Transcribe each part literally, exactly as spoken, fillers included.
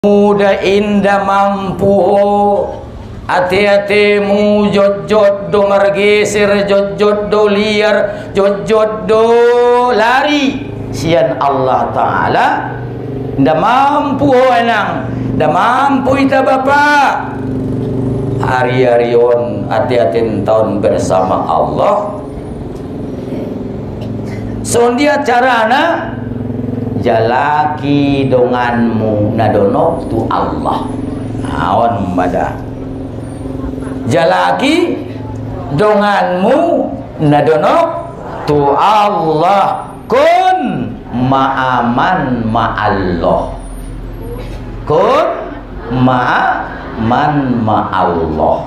Muda indah mampu hati-hati mu jod-jod do margeser, jod-jod do liar, jod-jod do lari sian Allah Ta'ala nda mampu enang, nda mampu ita bapa hari-hari on hati-hati tahun bersama Allah. So dia carana jalaki donganmu nadonok tu Allah awan mada jalaki donganmu nadonok tu Allah kun ma'aman ma'allah kun ma'aman ma'allah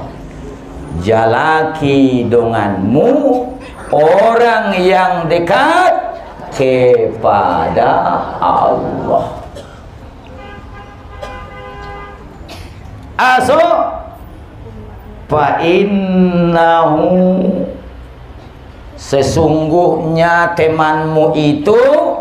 jalaki donganmu orang yang dekat kepada Allah. Aso fa innahu sesungguhnya temanmu itu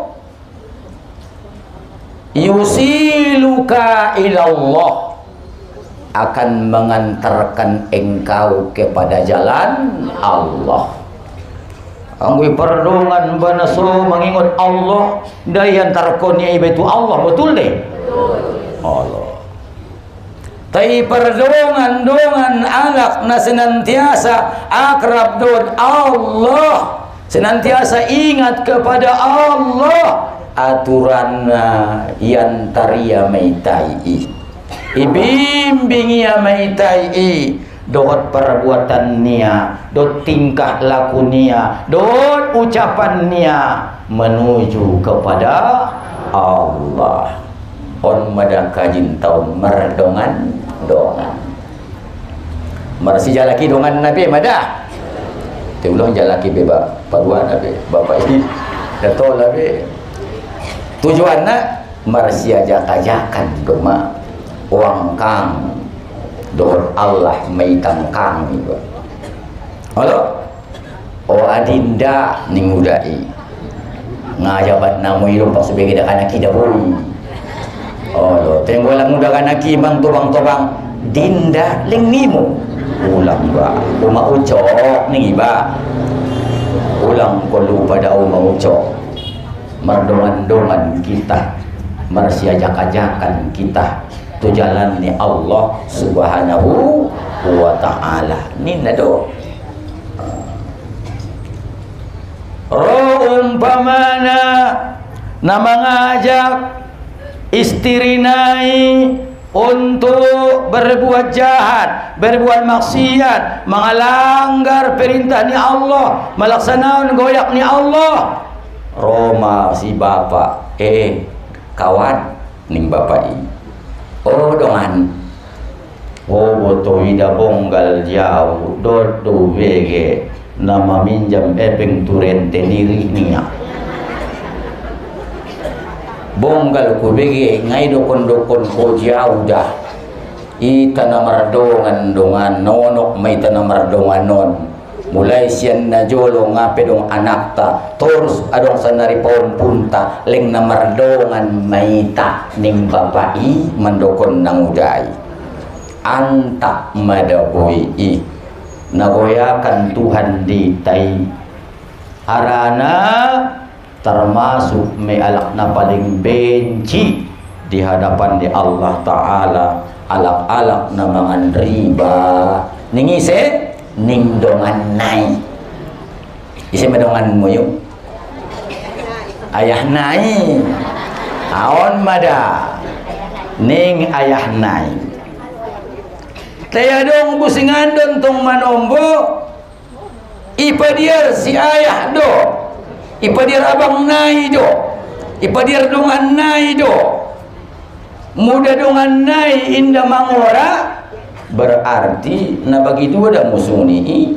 yusiluka ilallah akan mengantarkan engkau kepada jalan Allah. Angui perdongan banaso mengingat Allah dayan tarkonya itu Allah betul deh Allah. Tapi perdongan dongan alak na senantiasa akrab dod Allah, senantiasa ingat kepada Allah aturanna yang taria meitai ibimbing ya meitai dot perbuatan nia, dot tingkah laku nia, dot ucapan nia menuju kepada Allah. On madaka jintau merdongan dongan. Marsi jalaki dongan Nabi madah. Teulang jalaki beba paduan Nabi bapak ini datol Nabi. Tujuanna marsi ajak-ajakan doma uang kang dor Allah maitang kami ba. Halo. O adinda ning udai. Ngajabat namu ilu pak sebagai dak anak kita boy. Oh, tenggolang muda kanaki bang tobang-tobang dinda ling nimo. Ulang ba. Uma ucok ning iba. Ulang ko lupa pada uma ucok. Merdongan-dongan kita. Marsi ajak-ajakan kita. Tu jalan ni Allah Subhanahu wa ta'ala. Ni nado rohum pamana nama ngajak istri nai untuk berbuat jahat, berbuat maksiat, mengalanggar perintah ni Allah, melaksanakan goyak ni Allah. Roma si bapak eh kawan ning bapak ini. Oh dongan, oh boto ida bonggal jauh, dodo bege, nama minjam epeng turente niri niya. Bonggal ku bege, ngai dokon dokon ko jauh dah. Ita namar dongan dongan nonok may tanamar dongan non. Mulai sian na jolo ngape dong anak ta, terus adong sanari pohon punta, leng namar dongan maita ning bapai mandokon nang udai. Antak madaboi i, nagoyakan Tuhan di tai. Arana termasuk may alak na paling benci di hadapan di Allah Ta'ala, alak-alak na mga riba. Ningise ning dongan nai isi medongan mo yung ayah nai aon mada ning ayah nai taya dong busingan don tong manombo ipadiar si ayah do ipadiar abang nai do ipadiar dongan nai do muda dongan nai inda mangora berarti na bagi dua dah musuh ni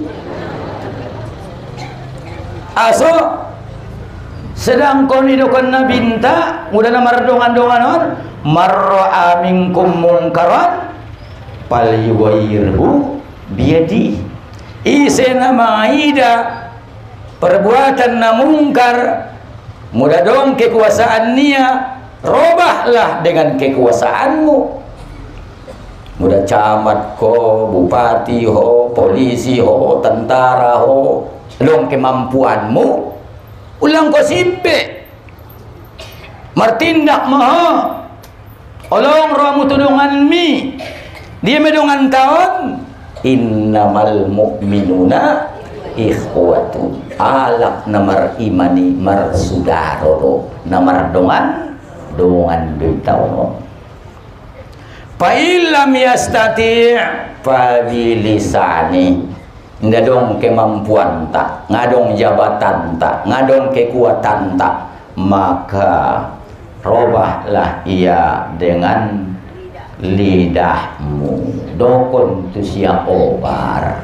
aso sedang kau ni dokon na binta muda na mardongan donganon marra minkum munkaran pal yuwairhu biadi ise na maida perbuatan na mungkar muda dong kekuasaan nia Robahlah dengan kekuasaanmu. Mudah camat ko, bupati ho, polisi ho, tentara ho, long kemampuanmu, ulang ko simpe, martindak maha, olong ramu tudungan mi, dia medungan tahun, innamal mu'minuna ikhwatu, alak namar imani mar sudaro, namar dongan, dongan duitau. Fa'ilam yastati' fabilisani, ngadong kemampuan tak, ngadong jabatan tak, ngadong kekuatan tak, maka robahlah ia dengan lidahmu. Dokon tu sia obar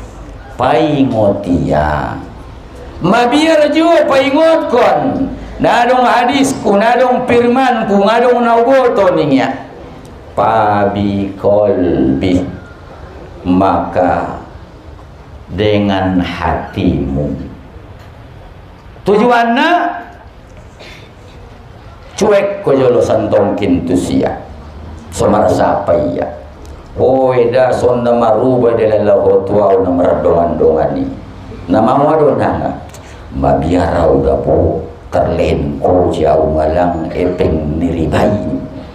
paingotia mabiar jo paingotkon nadong hadisku, nadong firmanku, ngadong naugoto niya pabi kolbi, maka dengan hatimu. Tujuannya cuek ko jolo santongkin tu sia somar sapa iya oh eda sonda maruba delala hotwau na maradongan-dongani nama wadonanga mabiara udah po terlen ko jauh malang epeng niribayi.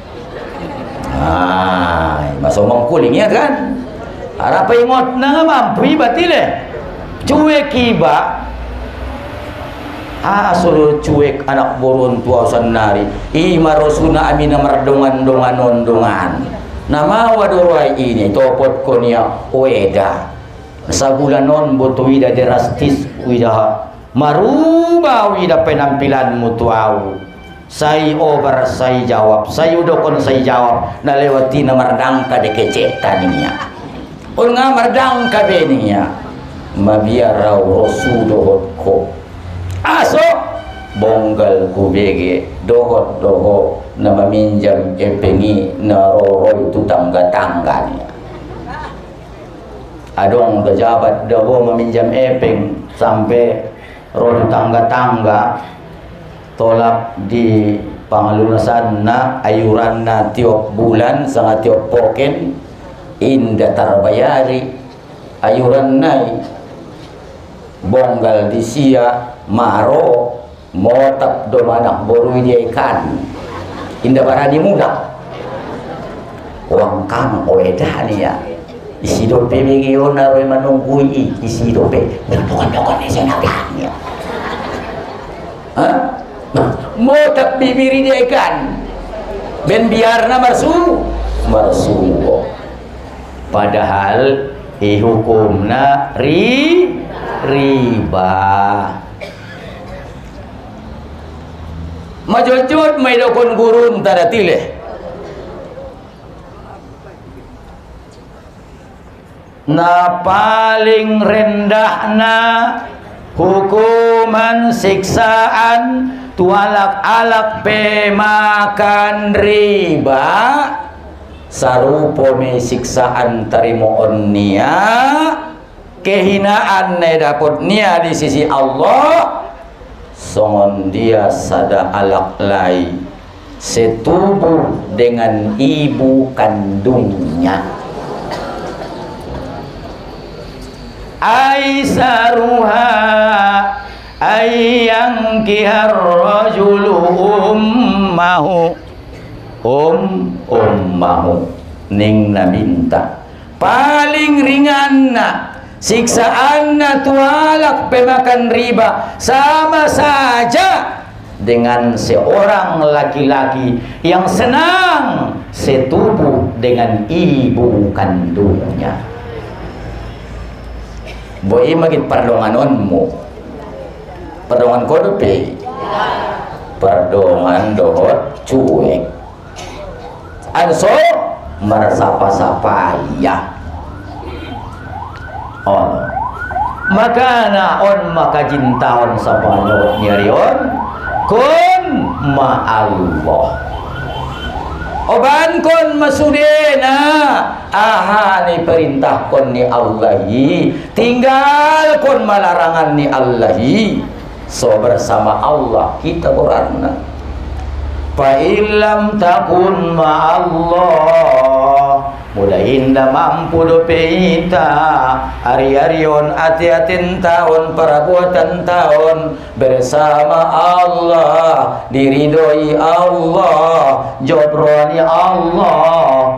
Ah, masomong kuling ya kan? Ara paingot na nga mampu batil eh. Cuek iba. Ah, suruh cuek anak boron tua sanari. I marosuna amina mardongan-dongan ondongan. Nama wadorai ini topot konia oeda. Sa bulan non boto wida derastis wida maruba wida penampilan mutuau. Saya over saya jawab, saya udokon saya jawab, na lewati na mardangka de kecetan niya. Un nga mardangka be niya, mabiaraw rosudohot ko. Aso, bonggal kubege, dohot doho na maminjam epengi na roroy tu tangga-tangga niya. Adong dajabat daho maminjam epeng sampai roy tangga-tangga. Tolak di pangalunasan na ayuran na tiap bulan sangat tiap poken inda tarbayari ayuran na bonggal di sia maro motap do manak boru dia ikan inda barani muda uang kang oeda nih ya isi dope begion na roy manunggui isi dope dokon-dokon ni saya nabihannya hah? Mau tak bibiri dia ikan ben biarna marsu marsu padahal i hukumna ri riba majojot may dokon gurun tada tileh na paling rendahna hukuman siksaan tualak-alak pe makan riba sarupo me siksaan tarimoon niya kehinaan ne dapat niya di sisi Allah songon dia sada alak lai setubuh dengan ibu kandungnya aisaruha ayang kihar rajulu ummahu um ummahu ning na minta paling ringan na siksaan na tualak pemakan riba sama saja dengan seorang laki-laki yang senang setubuh dengan ibu kandungnya. Boy magit pardonganonmu pardongan ko dope pardongan dohot cuek anso marasapa-sapa ya on maka na on maka jintaon sa panot nyarion kun ma'allah oban kon masudena aha ni perintah kon ni Allahi tinggal kon malarangan ni Allahi so bersama Allah kita berana fa illam takun ma'allah mudah indah mampu dopeita hari-harion hati-hatin tahun perbuatan tahun bersama Allah diridhoi Allah jobroni Allah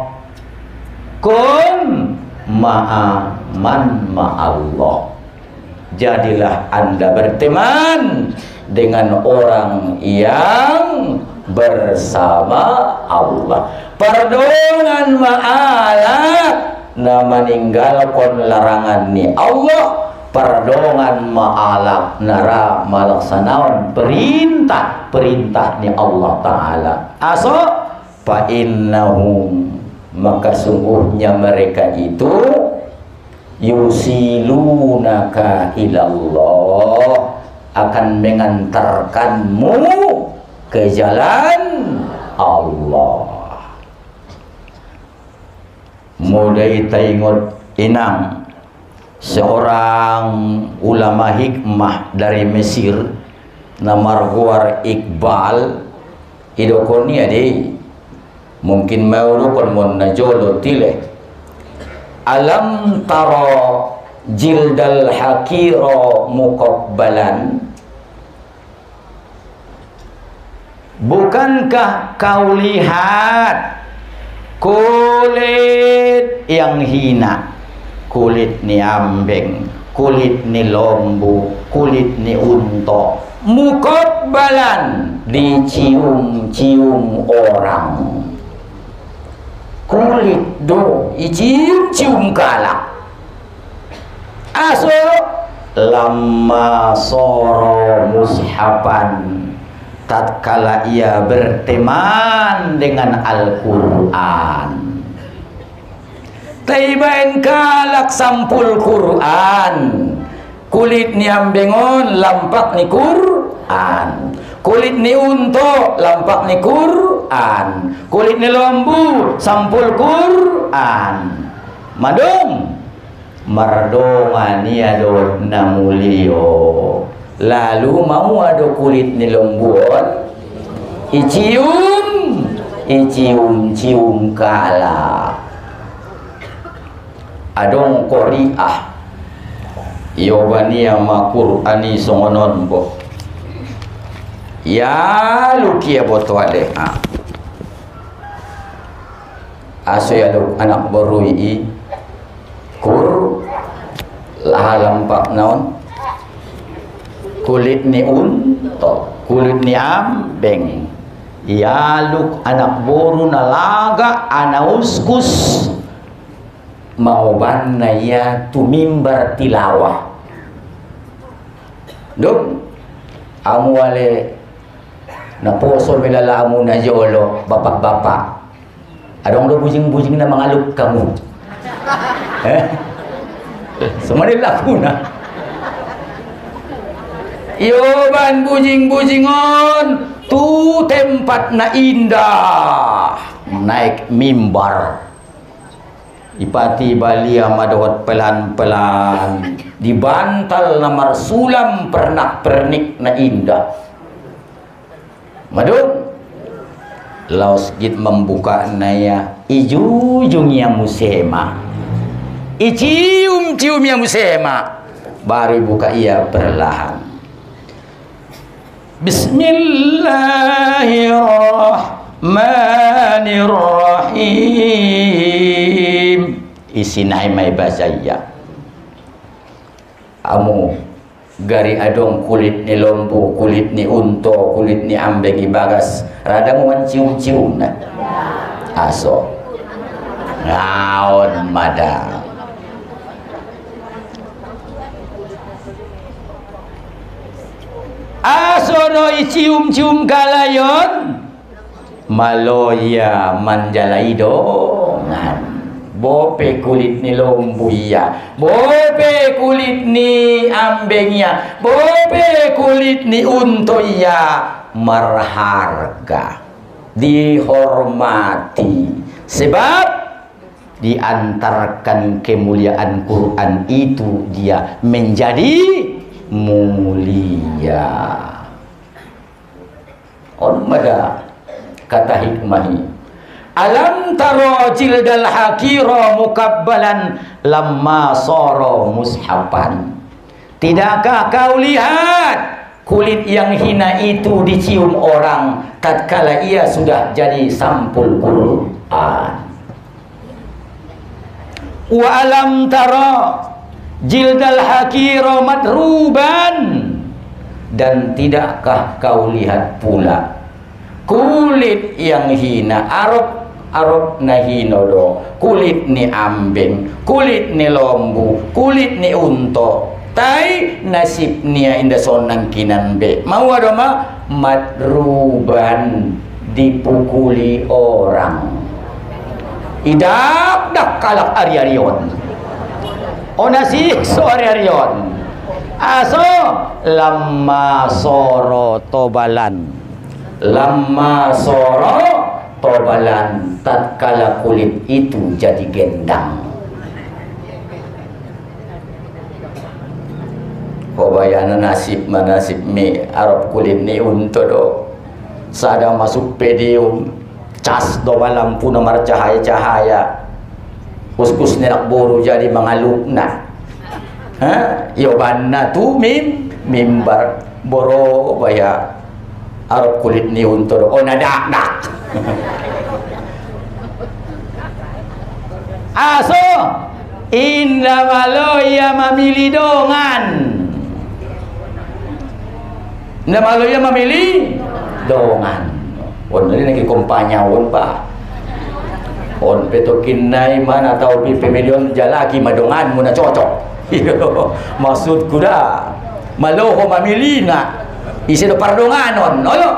kun ma'a man ma'allah jadilah anda berteman dengan orang yang bersama Allah perdongan ma'alah na meninggalkan larangan ni Allah perdongan ma'alah nara malaksanawan perintah perintah ni Allah Ta'ala aso fa innahum maka sungguhnya mereka itu yusilunaka ilallah akan mengantarkanmu ke jalan Allah. Mulai tengok inang seorang ulama hikmah dari Mesir nama Marguar Iqbal idokoni ade mungkin mau kon mon najolo tile alam taro jildal hakiro muqabbalan bukankah kau lihat kulit yang hina kulit ni ambeng kulit ni lombu kulit ni unta muqabbalan dicium-cium orang kulit do dicium-cium kalak aso lama soro mushaban tatkala ia berteman dengan Al-Quran taibain kalak sampul Quran kulit ni ambengon lampak ni Quran kulit ni unto lampak ni Quran kulit ni lembu sampul Quran madung mardongan ni ado namulio lalu mau ada kulit ni lembut icium icium-cium kala adong koriah yobani ama Qur'ani songonon bo ya lukia botwale ha aso ya anak borui kur lahalampak naon kulit ni unta kulit ni ambeng yaluk anak boru nalaga anak uskus mau banna ya tu mimbar tilawah duk amu wale na poso melala amu na jolo bapak-bapak adong do bujing-bujing na mangaluk kamu eh semanil laku na Yoban bujing-bujingon tu tempat na indah naik mimbar ipati Bali amadot pelan-pelan dibantal namar sulam pernak-pernik na indah madu laos git membuka naya ijujung yang musema icium-cium yang musema baru buka ia perlahan Bismillahirrahmanirrahim isinai mai basaya amu gari adong kulit ni lombu kulit ni unto kulit ni ambeng ibagas rada mo cium-cium na aso ngaon madang asono icium-cium kalayon maloya manjalai dongan bope kulit ni lombu ya bope kulit ni ambeng ya bope kulit ni unto ya marharga dihormati sebab diantarkan kemuliaan Quran itu dia menjadi mulia on mada kata hikmahi. Alam taro jildal hakira mukabbalan lamma soro mushafan. Tidakkah kau lihat kulit yang hina itu dicium orang tatkala ia sudah jadi sampul Quran. Wa alam taro jildal hakira madruban. Dan tidakkah kau lihat pula kulit yang hina Arab Arab na hinodo, kulit ni ambing, kulit ni lombu, kulit ni unto, tai nasib niya inda sonang kinanbe. Mau ada ma madruban, dipukuli orang. Idak dak kalak ari-arion. Onasik so ari-arion. Aso lamma soro tobalan. Lamma soro tobalan, tatkala kulit itu jadi gendang. Kobayana nasib manasib mi Arab kulit ni unto do. Sada masuk pedium, cas do lampu nomor cahaya-cahaya. Kus-kus nenak boru jadi mengalukna. Ha? Yobanna tu mim mimbar boro baya Arab kulit ni unto do. Oh nadak dak. Aso indah malo ya memilih dongan. Indah malo ya memilih dongan. On ini lagi kompanya on pa. On petokin nai mana tahu pipi milion jalaki madongan muna cocok. Maksud kuda malo ho memilih na isi do pardongan on. Ayo.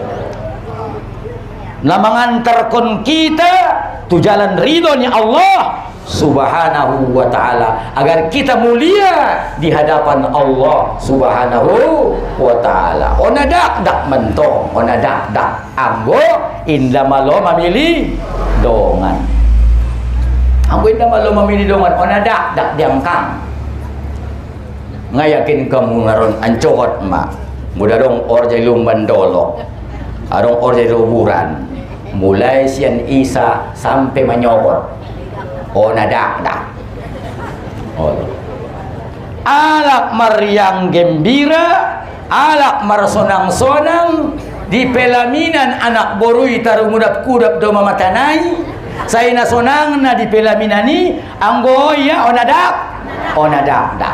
Namangantarkon kita tu jalan ridhonya Allah subhanahu wa ta'ala, agar kita mulia di hadapan Allah subhanahu wa ta'ala. Ona dak dak mentong, ona dak dak anggo indah malo memilih dongan. Anggo indah malo memilih dongan, ona dak dak diangkang. Ngayakin kamu ngaron ancohot ma. Mudah dong orjai lumban dolok. Arong orjai ruburan. Mulai sian Isa sampai menyobot. Oh nadak dak. Oh. Alak mariang gembira, alak marsonang-sonang di pelaminan anak borui taruh mudap kudap do mamatanai. Saya nasonang na di pelaminani anggoya onadak onadak dak.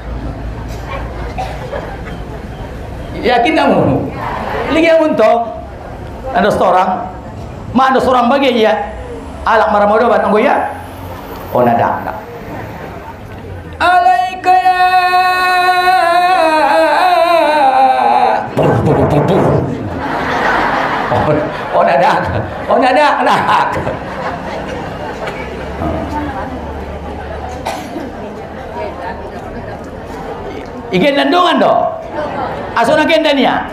Yakin kamu? Lihat untuk ada seorang, mana seorang bagi ya, alak maramodoban anggo ya, oh nadak dak. Alaika ya, oh nadak, oh nadak dak. Ikan landungan do, asal nak kendania.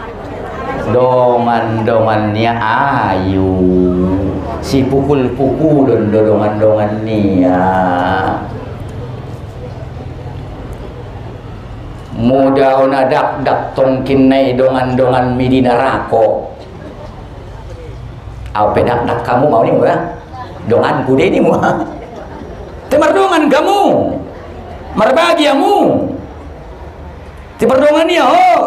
Dongan-dongannya ayu, si pukul-pukul dan dongan-dongannya. Mudah onadak dak tongkin nai dongan-dongan midina rako. Apa dak dak kamu mau ni murah? Dongan kude ni murah. Temar dongan kamu, marbagiamu. Temar dongan ni oh.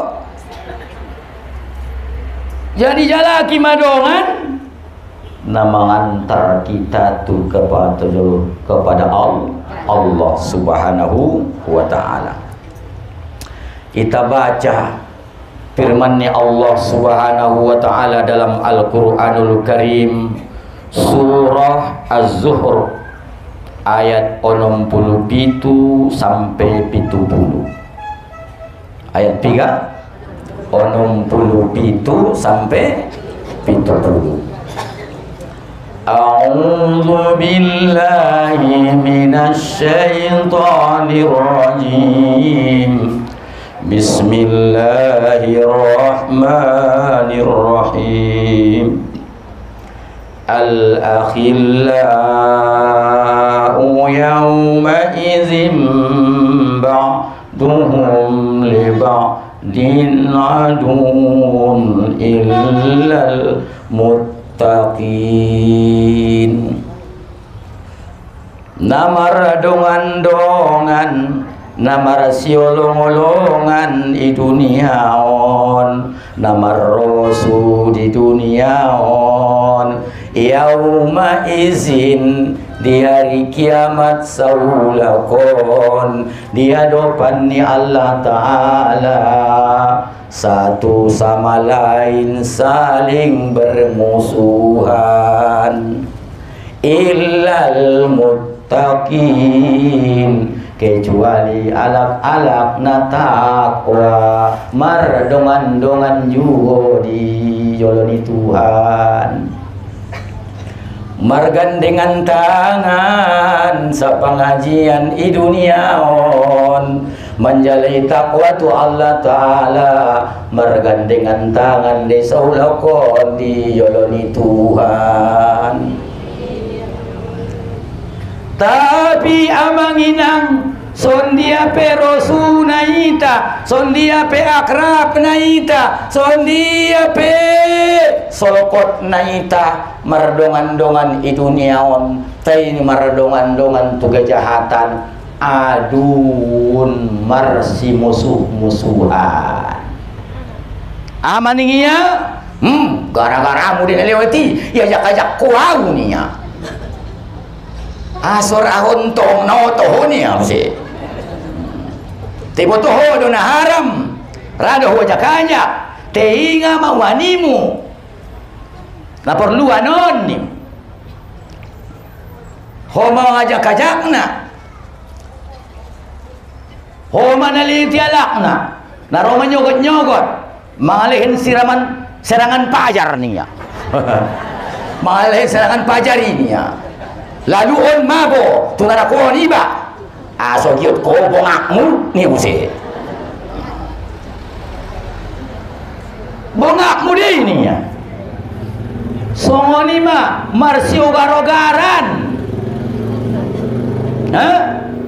Jadi jalaki madongan namangantar kita tu kepada kepada Allah, Allah Subhanahu wa ta'ala. Kita baca firman-Nya Allah Subhanahu wa ta'ala dalam Al-Qur'anul Karim surah Az-Zuhr ayat enam puluh tujuh sampai tujuh puluh. Ayat tiga enam puluh tujuh sampai tujuh puluh. A'udzu billahi minasy syaithanir rajim. Bismillahirrahmanirrahim. Al-akhillau yawma idzin ba'duhum li ba'd din adun illal muttaqin. Namar dongan-dongan, namar siolong-olongan di dunia on, namar rosu di dunia on. Yauma izin di hari kiamat saulakon, di hadapan ni Allah Ta'ala, satu sama lain saling bermusuhan. Illal muttaqin, kecuali alak-alak na takwa, mardongan-dongan juga di joloni Tuhan. Margandengan tangan sa pengajian i dunia on, menjalai takwa tu Allah Ta'ala, margandengan tangan di saulakon di joloni Tuhan. Tapi amanginang sondia pe rosu naita, sondia pe akrab naita, sondia pe solokot naita, mardongan-dongan i duniaon, tay ni mardongan-dongan tu kejahatan, adun marsi musuh-musuhan. Amaningia, hmm, gara-gara mu dia lewati, ya jak-jak kuau niya. Asor ahon tong no toho niya mesti. Tibo toho do na haram, rado ho jakanya, teinga mawanimu. Na perlu anon ni. Ho mau ajak-ajakna. Ho manaliti alakna. Naro manyogot-nyogot, mangalihin siraman serangan pajar niya. Mangalihin serangan pajar niya. Lalu on mabo tunara ko niba. Aso giot ko bongakmu ni use. Bongakmu deh ini ya. Songoni mah marsio garogaran. Hah?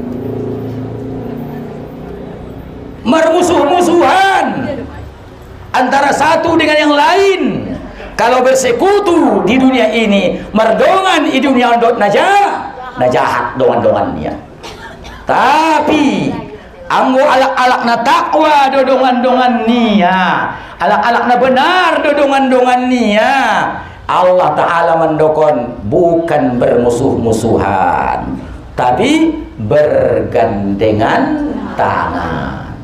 Mermusuh-musuhan antara satu dengan yang lain. Kalau bersekutu di dunia ini, merdongan di dunia ondot najah, najahat dongan-dongannya. Tapi anggo alak-alak na takwa dodongan-dongan nia, alak-alak na benar dodongan-dongan nia, Allah Ta'ala mendokon bukan bermusuh-musuhan, tapi bergandengan tangan.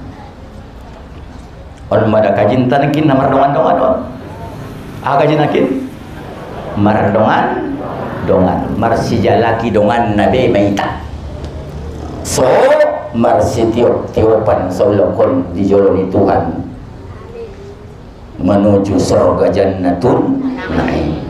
On mada kajintan kin namar dongan-dongan on. Aga jinakin mardongan dongan marsi jalaki dongan nabe maita. So marsi tiop tiopan saulakon di joloni Tuhan menuju surga jannatun naim.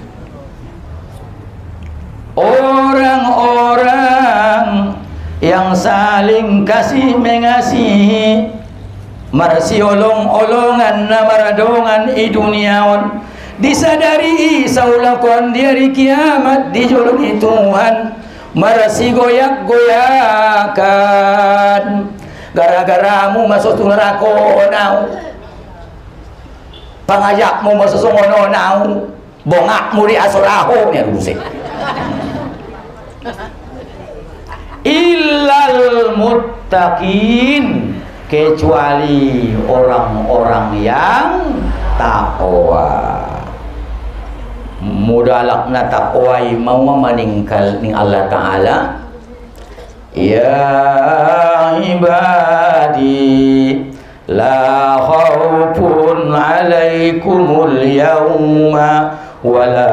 Orang-orang yang saling kasih mengasihi, marsi olong-olongan na maradongan i duniaon, disadari saulakon di hari kiamat di joloni Tuhan, marsi goyak-goyakan gara-garamu masuk neraka nau, pangajakmu masuk songono nau, bongakmu di asuraho nya rusik. Illal muttaqin, kecuali orang-orang yang takwa. Mudalak na takwa mau meninggal ning Allah Ta'ala. Ya ibadi la khaufun alaikumul yawma wala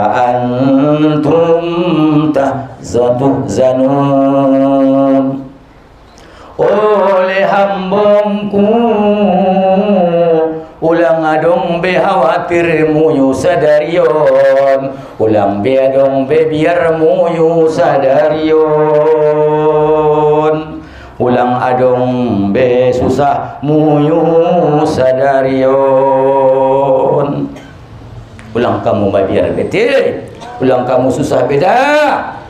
antum tahzanun. Oleh hambangku ulang adong be khawatirmu yu sadarion, ulang be adong be biarmu yu sadarion, ulang adong be susahmu yu sadarion. Ulang kamu biar betul, ulang kamu susah beda.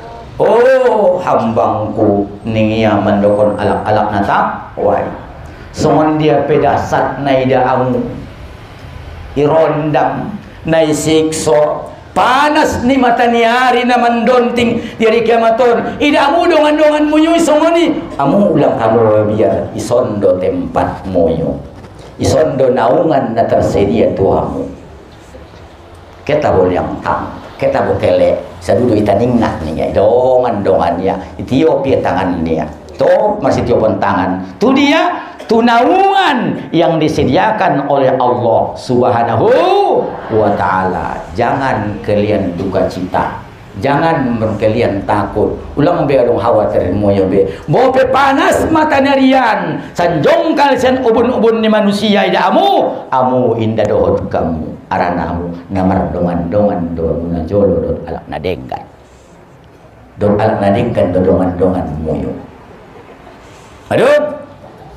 Oh hambangku ning ia mendokon alak-alak na takwa, songon dia pedasat naida amu irondam nai sikso panas ni mata ni hari na mandonting di hari kiamaton ida amu dongan-dongan muyu songoni amu ulang kamu biar isondo tempat muyu isondo naungan na tersedia tuamu kita boleh yang tang kita boleh sadudu itaning nak nih dongan-dongan ya Ethiopia tangan ini ya to masih tiopon tangan tu dia tu naungan yang disediakan oleh Allah Subhanahu wa ta'ala. Jangan kalian duka cita, jangan kalian takut. Ulang be adong khawatir moyo be mo pe panas mata narian sanjong kalian ubun-ubun ni manusia ida amu amu inda dohot kamu aranamu ngamar dongan-dongan do na jolo do alak na denggan do alak na denggan do dongan-dongan moyo aduh.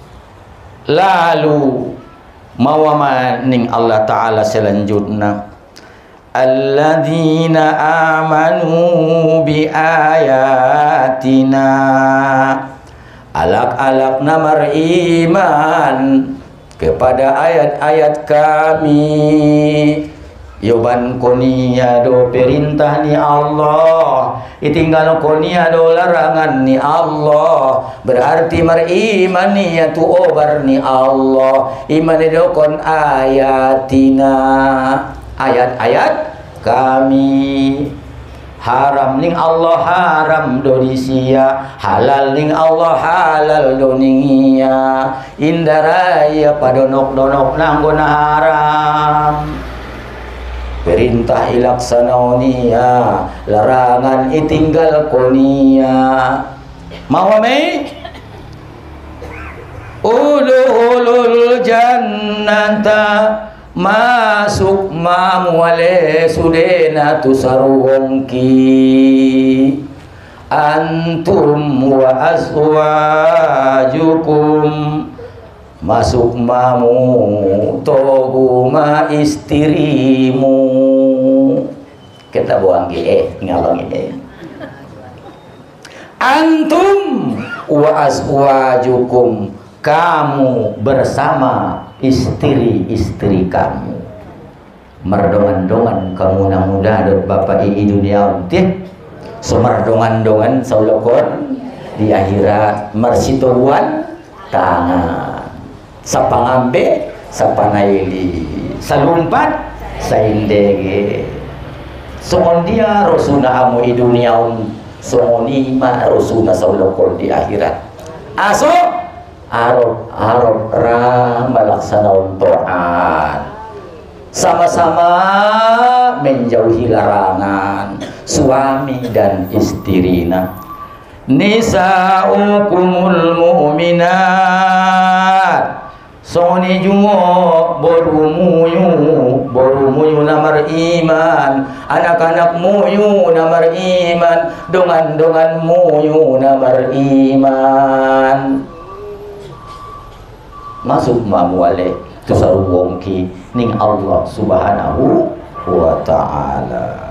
Lalu mawama ning Allah Ta'ala selanjutnya alladzina amanu bi ayatina alak-alak namar iman kepada ayat-ayat kami yoban konia do perintah ni Allah itinggal konia do larangan ni Allah berarti mariman ni tu obar ni Allah iman do kon ayatina ayat-ayat kami haram ning Allah haram do disia halal ning Allah halal do ningia indaraya padonok-donok nanggona haram perintah ilaksanaonia larangan itinggal konia mawame uluhulul jannata masuk mamuale sudena tusarungki antum wa azwajukum masuk mamu toguma istrimu kita buang ge ngalang ini antum wa azwajukum kamu bersama istri-istri kamu merdongan-dongan kamu na muda dot bapak i dunia untih sumerdongan-dongan saulokon di akhirat marsitoruan tangan sapangambe sapanaili salumpat saindege songon dia rosuna amu i dunia songoni ma rosuna saulokon di akhirat aso arab arab ra melaksana untoan sama-sama menjauhi larangan suami dan istrina nisaukumul mu'minat soni jungo borumuyu borumuyu namar iman anak-anak muyu namar iman dongan-dongan muyu namar iman masuk mamuale tusaruwongki ning Allah Subhanahu wa ta'ala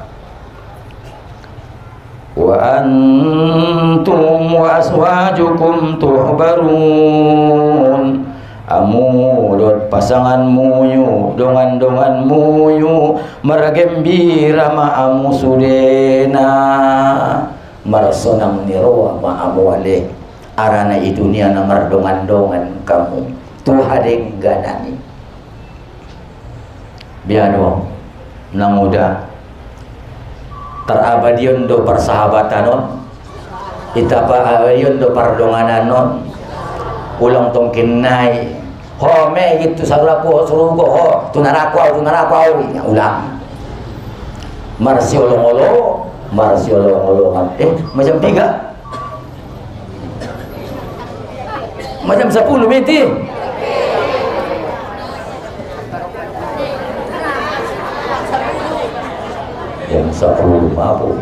wa antum wa aswajukum tuhbarun amu dot pasangan muyu dongan-dongan muyu maragembira ma amu sudena marasonang niro ma amu wale arana i dunia na mardongan-dongan kamu tuhadeng ganani biado na muda terabadion do persahabatanon itapa abadion do pardongananon ulang tongkin nai ho me gitu sarulaku surugo ho tunaraku tunaraku ulang marsi olong-olong marsi olong-olongan eh macam tiga macam sepuluh meti yang sepuluh mabu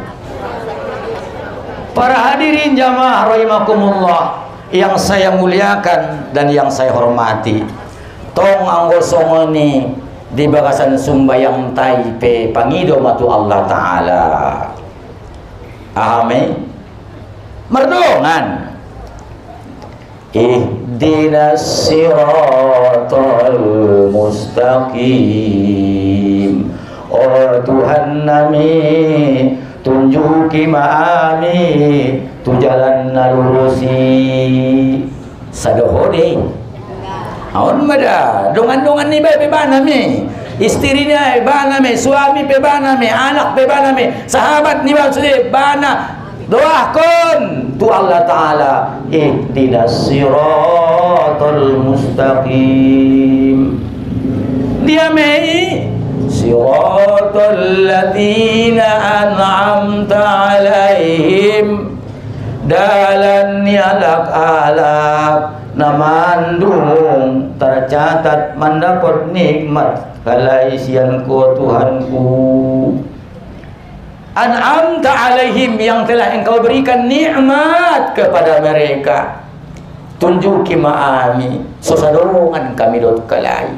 para hadirin jamaah rahimakumullah yang saya muliakan dan yang saya hormati tong anggo songoni di bagasan sumbayang Taipei pangido matu Allah Ta'ala ahame merdongan ih ihdinas siratal mustaqim. Oh Tuhan nami, tunjuki ma'ami tu jalan nalurusi sadohode aun mada dongan-dongan ni bae bebana mi isterinya bana mi suami bebana mi anak bebana mi sahabat ni maksudnya bana doakan tu Allah Ta'ala ihdinas siratal mustaqim dia mei siratal ladzina an'amta alaihim dalan alak-alak namandung tercatat mendapat nikmat kalaisianku Tuhanku an'amta alaihim yang telah engkau berikan nikmat kepada mereka tunjuki ma'ami sesadongan kami dot kalai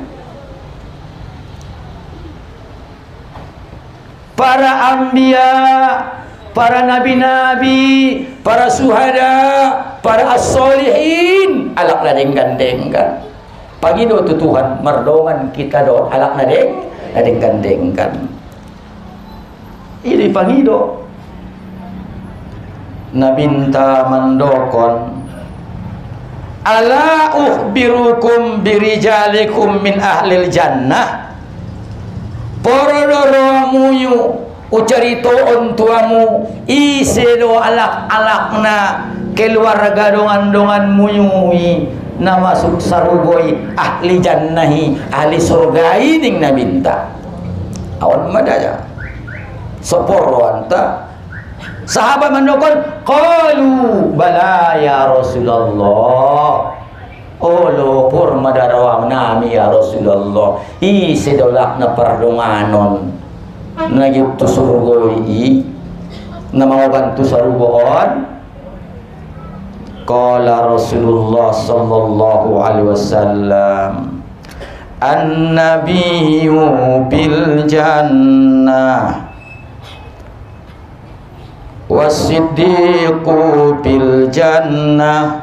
para anbiya, para nabi-nabi, para suhada, para as-solihin alak ladeng gandengkan pagi do tu Tuhan merdongan kita do alak ladeng ladeng gandengkan ini pagi do nabinta mandokon ala ukhbirukum birijalikum min ahlil jannah porodoromuyu ucarito ontuamu isedo alak-alakna keluarga dongan-dongan muyui na masuk sarugoi ahli jannahi ahli surgai ning nabinta awan madaya soporo anta sahabat mandokon qalu bala ya Rasulullah olo pur madarawa nami ya Rasulullah i sedolak na pardonganon nagi tu surgoi na mawabantu sarugoon qala Rasulullah sallallahu alaihi wasallam an-nabiyyu bil jannah was-siddiqu bil jannah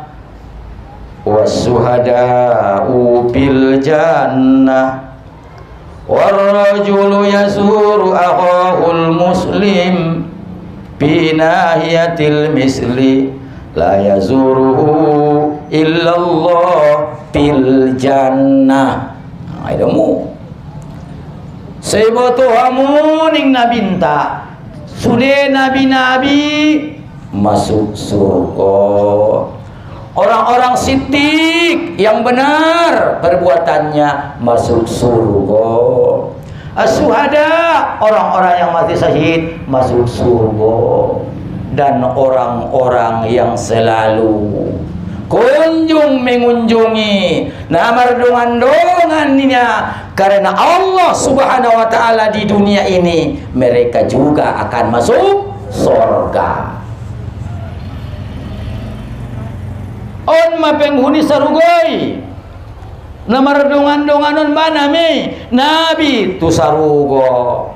was-suhada'u bil jannah war-rajulu yazuru akhahul muslim bi nahiyatil misli la yazuruhu illallah bil jannah. Aidamu seboto hamu ning nabinta sude nabi-nabi masuk surga. Orang-orang sidik yang benar perbuatannya masuk surga. As-suhada orang-orang yang mati syahid masuk surga. Dan orang-orang yang selalu kunjung mengunjungi namar dongan-dongannya karena Allah Subhanahu wa taala di dunia ini, mereka juga akan masuk surga. On mapenghuni sarugoi namar dongan-donganon mana me nabi tu sarugo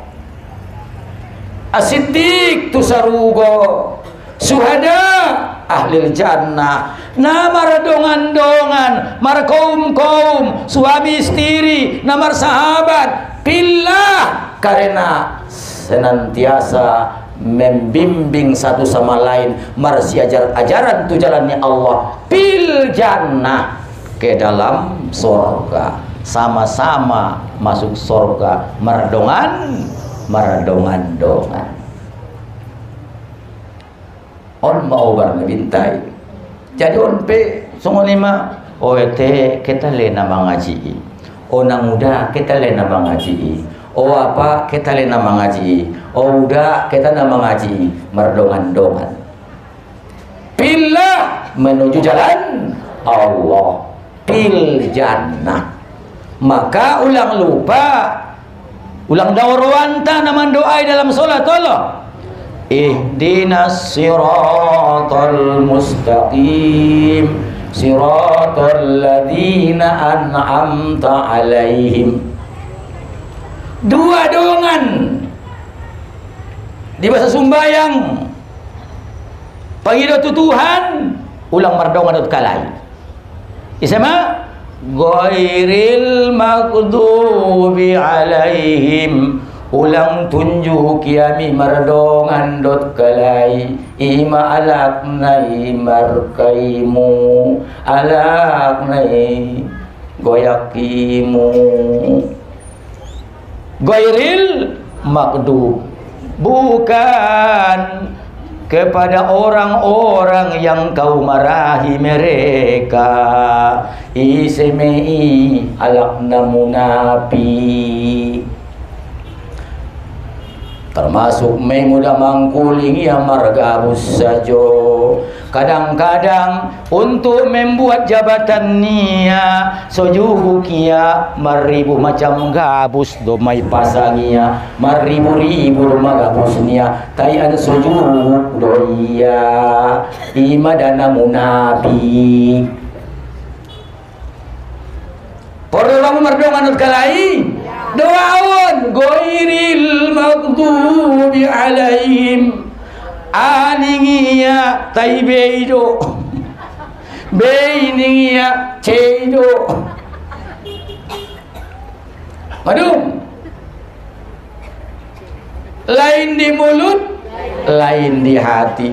as-siddiq tu sarugo suhada ahlil jannah namar dongan-dongan mar kaum-kaum suami istri namar sahabat pillah karena senantiasa membimbing satu sama lain marsi ajar ajaran tu jalannya Allah pil jannah ke dalam surga sama-sama masuk surga merdongan merdongan-dongan on mau bar bintai jadi on pe songo lima oh te kita lena mengaji orang muda kita lena mengaji oh apa kita lena mengaji oh udah kita nama mengaji merdongan-dongan pilih menuju jalan Allah pil jannah maka ulang lupa ulang daurwanta naman doa dalam salat Allah ihdinas siratal mustaqim siratal ladzina an'amta alaihim. Dua dongan di bahasa Sumbayang panggil tu Tuhan ulang mardongan tu kalai Isma ghairil maghdubi alaihim. Ulang tunjuk kiami mardongan dot kalai ima alak nai markaimu alak nai goyakimu. Ghairil maghdub, bukan kepada orang-orang yang kau marahi mereka. Ismei alakna munafi, termasuk memuda mangkuling yang margabus sajo. Kadang-kadang untuk membuat jabatan nia sojuhu kia maribu macam gabus domai pasangia maribu-ribu magabus nia tayan sojuhu doia imadana munafi. Porong merdongan kalai doaun ghairil maghdubi alaihim aningia taibeido beiningia ceido. Aduh, lain di mulut, lain di hati.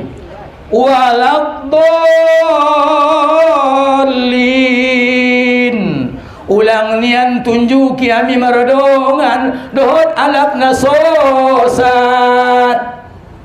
Waladhdallin, ulang nian tunjuki kami meredongan dohot alak nasosat.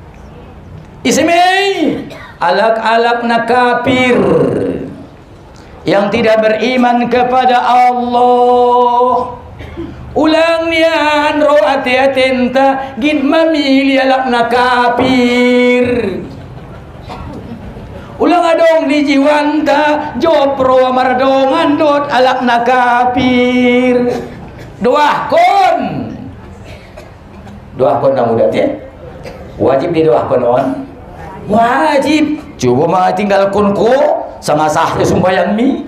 Ismei alak-alak na kafir yang tidak beriman kepada Allah. Ulang nian ro ati-atinta gid mamili alak na kafir. Ulang adong di jiwanta jopro mardongan dot alak na kafir. Doahkon doahkon na muda tiya. Wajib di doahkon on. Wajib. Coba mah tinggal kunko sama sahnya sumbayang mi.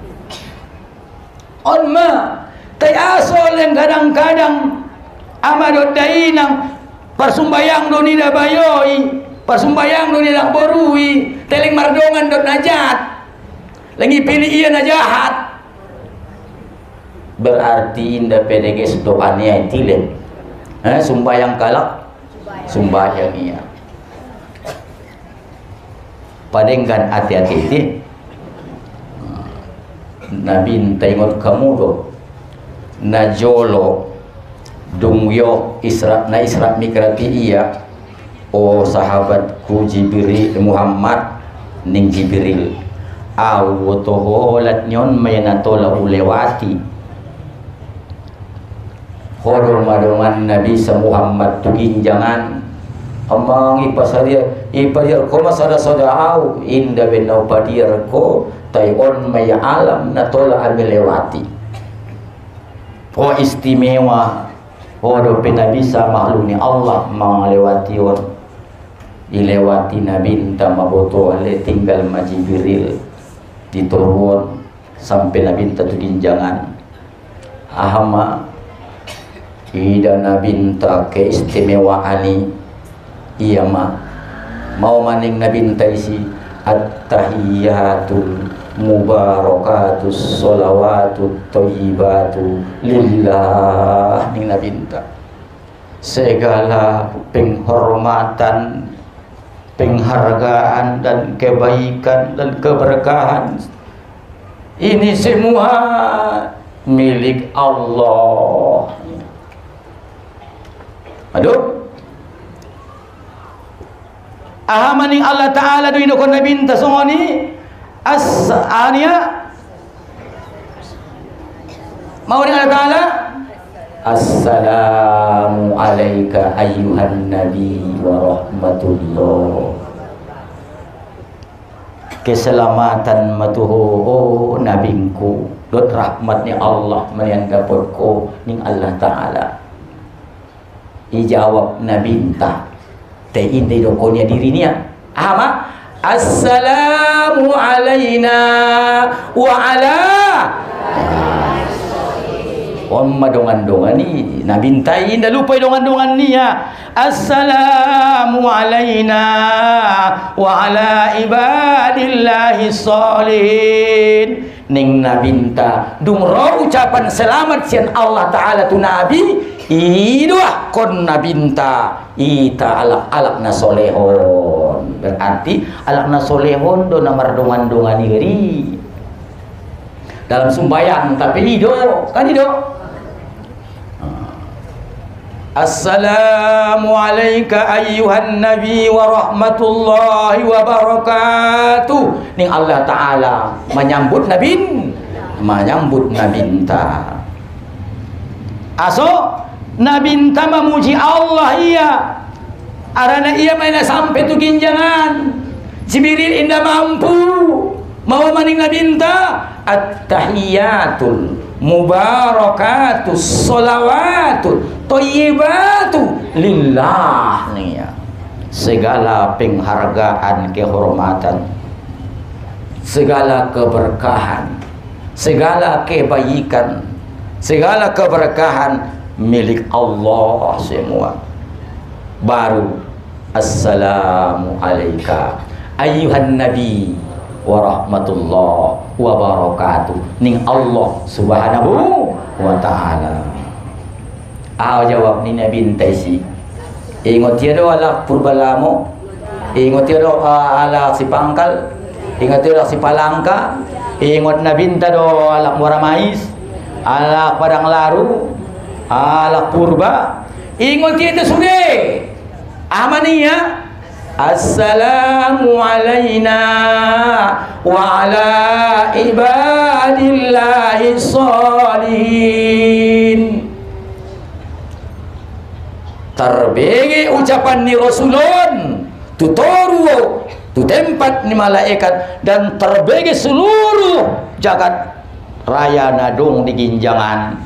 On ma tay asol yang kadang-kadang amadot dainang persumbayang do nida bayoi, persumbayang do nida borui, teling mardongan dot najat. Lagi pilih iya najahat. Berarti indah pedeges doanya itilen. Eh sumbayang kalak sumbayang iya. Padenggan hati-hati itu Nabi tengok kamu do najolo dungyo isra na isra mikrati iya o sahabatku Jibril Muhammad ning Jibril awu toholat nyon mayanatola ulewati hodol madongan Nabi sa Muhammad tugin jangan amang ipasaria ipadir ko masada sadau inda benau padir ko tayon may alam na tola amilewati. Oh istimewa oh do pinabisa makhluk ni Allah mengelewati on ilewati nabi ta maboto ale tinggal majibril diturun sampai nabi ta tudinjangan ahama ida nabi ta keistimewaani. Iya mah mau maning nabi taisi at-tahiyatul mubarakatus sholawatut thayyibatu lillah ning nabi ta segala penghormatan penghargaan dan kebaikan dan keberkahan ini semua milik Allah. Aduh ahamaning Allah Ta'ala do inokon nabi ta songoni as ania mau dengan Allah Ta'ala assalamu alayka ayyuhan nabi wa rahmatullah. Keselamatan matuho oh nabingku dot rahmatnya Allah yang dapat ko ning Allah Ta'ala. Ijawab nabi ta tein di dokonya dirinya ama assalamu alaina wa ala Wamma dongan-dongan ni nabi tain dah lupa dongan-dongan ni ya. Assalamu alaina wa ala ibadillahi salihin. ning nabinta dung ro ucapan selamat sian Allah Ta'ala tu nabi idua kon nabinta ita alak alak na solehon, berarti alak na solehon do namar dongan dongan diri dalam sumbayang tapi ido kan ido. Assalamu alayka ayyuhan nabi wa rahmatullahi wa barakatuh. Ning Allah Ta'ala menyambut nabin, menyambut nabinta. Aso nabinta memuji Allah iya. Arana iya maina sampai tu ginjangan. Jibril indah mampu mau maning nabinta at-tahiyatul mubarakatus sholawatut thayyibatu lillah nih ya. Segala penghargaan, kehormatan, segala keberkahan, segala kebaikan, segala keberkahan milik Allah semua. Baru assalamu alayka ayyuhan nabi wa rahmatullah wa barakatuh ning Allah subhanahu wa ta'ala. Ah jawab ni nabi entaisi ingot dia do ala purbalamo, ingot dia do ala si pangkal, ingot dia do si palangka, ingot nabi do ala muaramais, ala padang laru, ala purba, ingot dia itu suge amaniya. Assalamu alayna wa ala ibadillahi sholihin. Terbege ucapan ni Rasulun tutoru tu tempat ni malaikat dan terbege seluruh jagat raya nadung di ginjangan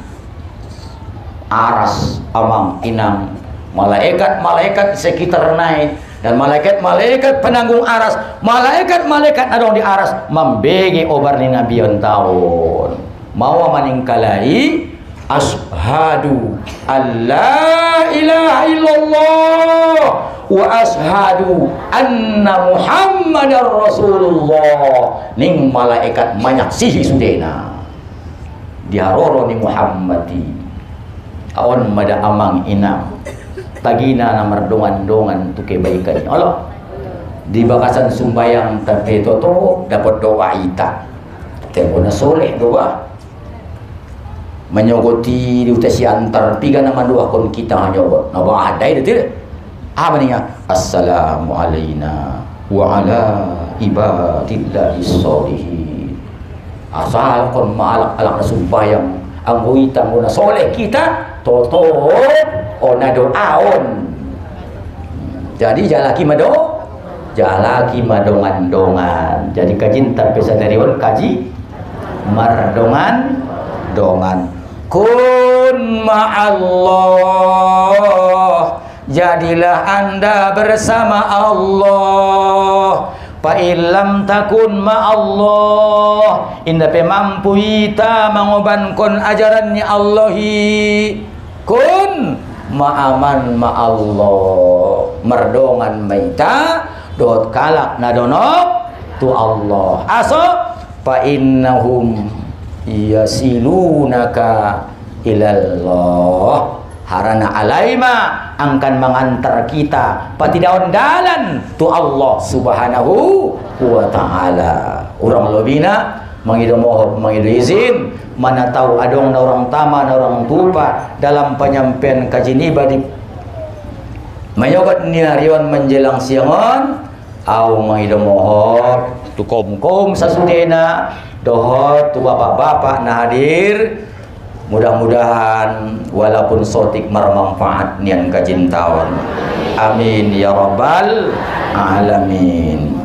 aras amang inang malaikat-malaikat sekitar naik dan malaikat-malaikat penanggung aras, malaikat-malaikat adong di aras membegi obar ni Nabi on tahun mau maningkalai ashadu alla ilaha illallah wa ashadu anna muhammadar rasulullah ning malaikat manyaksihi sudena diharoro ni Muhammadi awan mada amang inam tagina na mardongan-dongan tu kebaikan Allah di bakasan sumbayang tapi toto dapat doa ita tempo na soleh doa menyogoti di utasi antar tiga nama doa kon kita nyobot na ba adai detil apa nih ya assalamu alayna wa ala ibadillahi sholihin asal kon maalak-alak na sumbayang ang huita mo na soleh kita toto ona doaon jadi jalaki mado jalaki madongan-dongan jadi kajin tapi sadarion kaji mardongan dongan kun ma'allah jadilah anda bersama Allah fa illam takun ma'allah inda pe mampu ita mangobankon ajarannya Allahi kun ma'aman ma'allah merdongan maita dot kalak nadonok tu Allah aso fa innahum yasilunaka ilallah harana alaima angkan mengantar kita pati daun dalan tu Allah subhanahu wa ta'ala urang lobina mangido mohon mangido izin mana tahu adong na orang tama na orang tupa dalam penyampaian kajiniba di mayogat ni hariwan menjelang siangon au mangido mohon tu kom-kom sasudena dohot tu bapak-bapak na hadir mudah-mudahan walaupun sotik bermanfaat nian kajintawan amin ya rabbal alamin.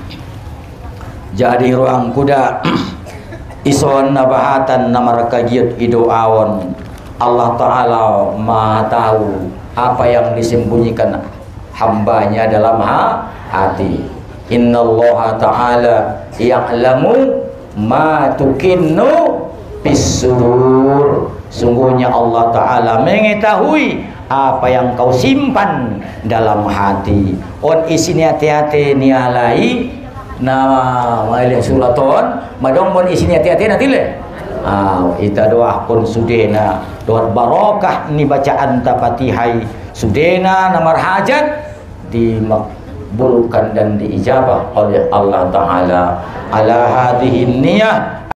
Jadi ruang kuda ison nabahatan namar kajiat ido awon Allah Ta'ala maha tahu apa yang disembunyikan hambanya dalam hati. Inna Allah Ta'ala ya'lamu ma tukinnu Pisudur, sungguhnya Allah Ta'ala mengetahui apa yang kau simpan dalam hati. On isini hati-hati nialai Nah, mailih suraton, madong mon isinya hati-hati nanti le. Ah, kita doa pun sudena, doa barokah ni bacaan Fatihah sudena namar hajat dimakbulkan dan diijabah oleh Allah Taala. Ala hadhihi niyah